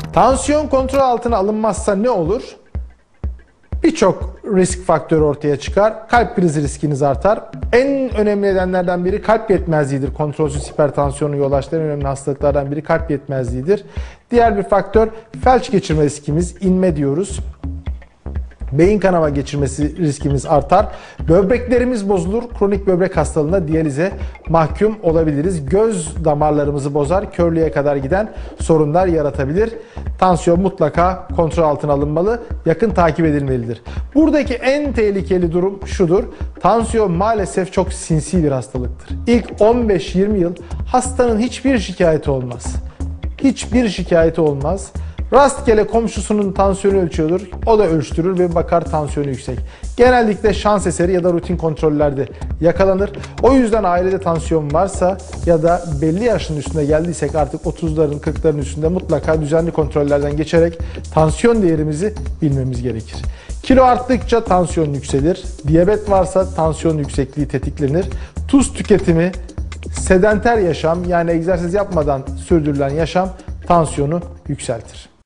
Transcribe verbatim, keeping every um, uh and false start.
Tansiyon kontrol altına alınmazsa ne olur? Birçok risk faktörü ortaya çıkar. Kalp krizi riskiniz artar. En önemli nedenlerden biri kalp yetmezliğidir. Kontrolsüz hipertansiyonu yol açan en önemli hastalıklardan biri kalp yetmezliğidir. Diğer bir faktör felç geçirme riskimiz, inme diyoruz. Beyin kanama geçirmesi riskimiz artar. Böbreklerimiz bozulur. Kronik böbrek hastalığında diyalize mahkum olabiliriz. Göz damarlarımızı bozar. Körlüğe kadar giden sorunlar yaratabilir. Tansiyon mutlaka kontrol altına alınmalı. Yakın takip edilmelidir. Buradaki en tehlikeli durum şudur. Tansiyon maalesef çok sinsi bir hastalıktır. İlk on beş yirmi yıl hastanın hiçbir şikayeti olmaz. Hiçbir şikayeti olmaz. Rastgele komşusunun tansiyonu ölçüyordur. O da ölçtürür ve bakar tansiyonu yüksek. Genellikle şans eseri ya da rutin kontrollerde yakalanır. O yüzden ailede tansiyon varsa ya da belli yaşın üstüne geldiysek artık otuzların kırkların üstünde mutlaka düzenli kontrollerden geçerek tansiyon değerimizi bilmemiz gerekir. Kilo arttıkça tansiyon yükselir. Diyabet varsa tansiyon yüksekliği tetiklenir. Tuz tüketimi, sedenter yaşam yani egzersiz yapmadan sürdürülen yaşam tansiyonu yükseltir.